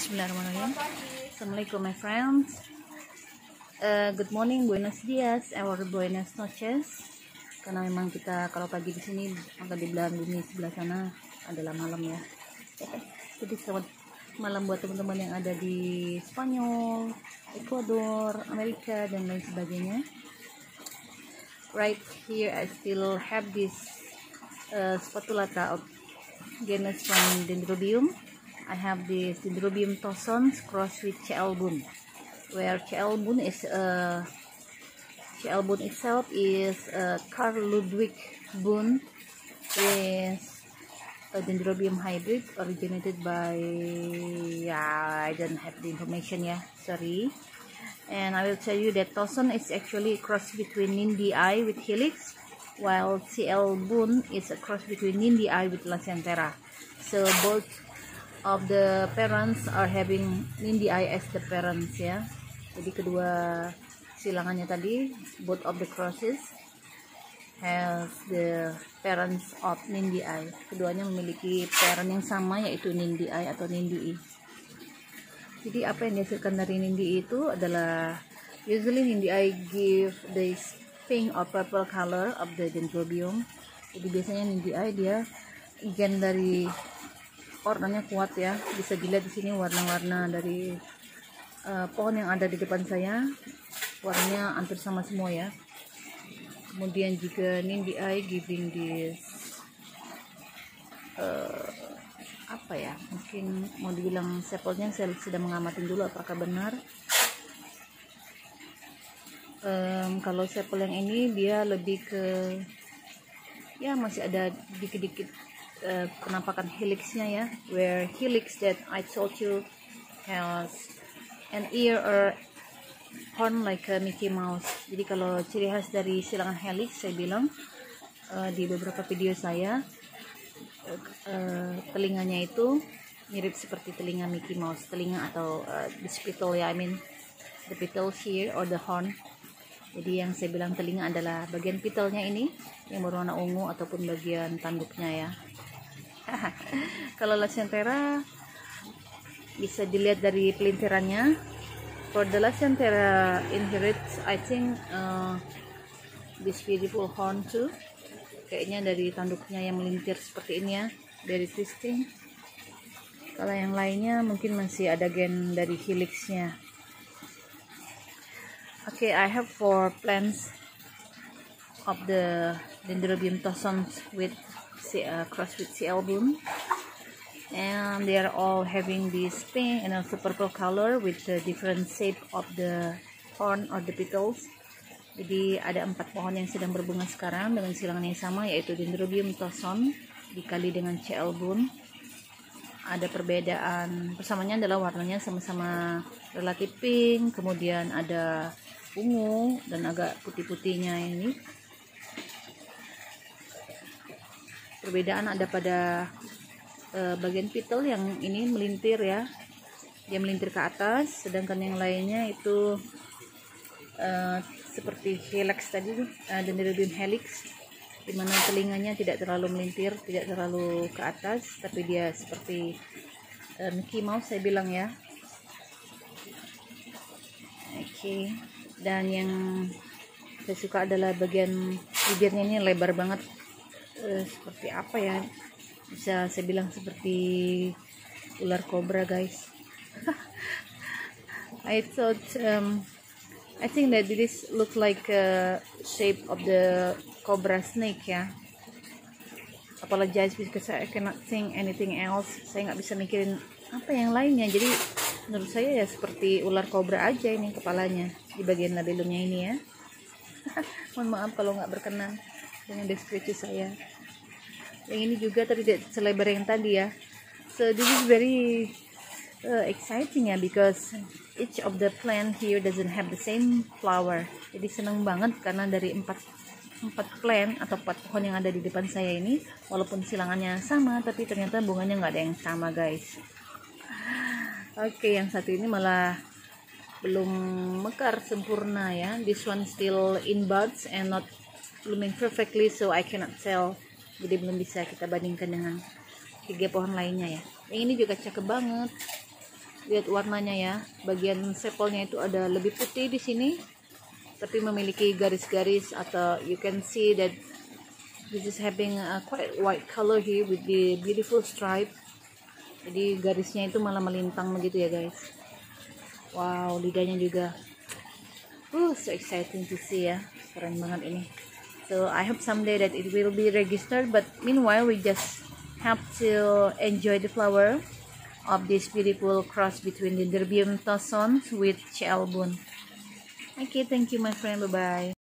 Bismillahirrahmanirrahim. Assalamualaikum my friends. Good morning, buenos dias, or buenas noches. Karena memang kita kalau pagi di sini, maka di belahan bumi sebelah sana adalah malam ya. Jadi selamat malam buat teman-teman yang ada di Spanyol, Ekuador, Amerika dan lain sebagainya. Right here I still have this spatulata of genus from Dendrobium. I have this Dendrobium tossons crossed with C. album, where C. album itself is Carl Ludwig Boon, is a Dendrobium hybrid originated by I don't have the information, sorry. And I will tell you that Tosson is actually a cross between Nindii with Helix, while C. album is a cross between Nindii with Lacentera. So both of the parents are having Nindii as the parents ya. Jadi kedua silangannya tadi, both of the crosses has the parents of Nindii. Keduanya memiliki parent yang sama, yaitu Nindii atau Nindii. Jadi apa yang dihasilkan dari Nindii itu adalah usually Nindii give this pink or purple color of the Dendrobium. Jadi biasanya Nindii dia gen dari warnanya kuat ya. Bisa dilihat di sini warna-warna dari pohon yang ada di depan saya, warnanya hampir sama semua ya. Kemudian juga Nindii giving this mungkin mau dibilang sepalnya, saya sedang mengamati dulu apakah benar. Kalau sepal yang ini dia lebih ke masih ada dikit-dikit penampakan helixnya ya, where helix that I told you has an ear or horn like a Mickey Mouse. Jadi kalau ciri khas dari silangan helix, saya bilang di beberapa video saya, telinganya itu mirip seperti telinga Mickey Mouse, telinga atau the spittle ya, I mean the petal here or the horn. Jadi yang saya bilang telinga adalah bagian petalnya ini yang berwarna ungu ataupun bagian tanduknya ya. Kalau Lacentera bisa dilihat dari pelintirannya. For the Lacentera inherits, I think this beautiful horn too. Kayaknya dari tanduknya yang melintir seperti ini ya, dari twisting. Kalau yang lainnya mungkin masih ada gen dari helixnya. Okay, I have 4 plants of the Dendrobium tossons with cross with C. album, and they are all having this pink and also purple color with the different shape of the horn or the petals. Jadi ada 4 pohon yang sedang berbunga sekarang dengan silangan yang sama, yaitu Dendrobium tosson dikali dengan C. album. Ada perbedaan, persamanya adalah warnanya sama-sama relatif pink, kemudian ada ungu dan agak putih-putihnya ini. Perbedaan ada pada bagian petal yang ini melintir ya, dia melintir ke atas, sedangkan yang lainnya itu seperti helix tadi, Dendrobium helix, dimana telinganya tidak terlalu melintir, tidak terlalu ke atas, tapi dia seperti Mickey Mouse saya bilang ya. Oke. Dan yang saya suka adalah bagian bibirnya ini lebar banget, seperti apa ya, bisa saya bilang seperti ular kobra guys. I think that this look like a shape of the cobra snake ya. Apologize because I cannot think anything else. Saya nggak bisa mikirin apa yang lainnya. Jadi menurut saya ya seperti ular kobra aja ini kepalanya di bagian labellumnya ini ya. Mohon maaf kalau nggak berkenan dengan deskripsi saya. Yang ini juga tidak selebar yang tadi ya. So this is very exciting ya, because each of the plant here doesn't have the same flower. Jadi senang banget karena dari 4 plant atau 4 pohon yang ada di depan saya ini, walaupun silangannya sama, tapi ternyata bunganya nggak ada yang sama guys. Oke, yang satu ini malah belum mekar sempurna ya. This one still in buds and not blooming perfectly, so I cannot tell. Jadi belum bisa kita bandingkan dengan 3 pohon lainnya ya. Yang ini juga cakep banget. Lihat warnanya ya, bagian sepalnya itu ada lebih putih di sini, tapi memiliki garis-garis, atau you can see that this is having a quite white color here with the beautiful stripe. Jadi garisnya itu malah melintang begitu ya guys. Wow, lidahnya juga so exciting to see ya, keren banget ini. So I hope someday that it will be registered, but meanwhile we just have to enjoy the flower of this beautiful cross between the Dendrobium tossons with Chealbun. Okay, thank you my friend, bye bye.